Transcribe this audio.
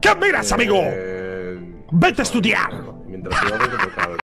¿Qué miras, amigo? Vete a estudiar. Mientras yo hago como tal.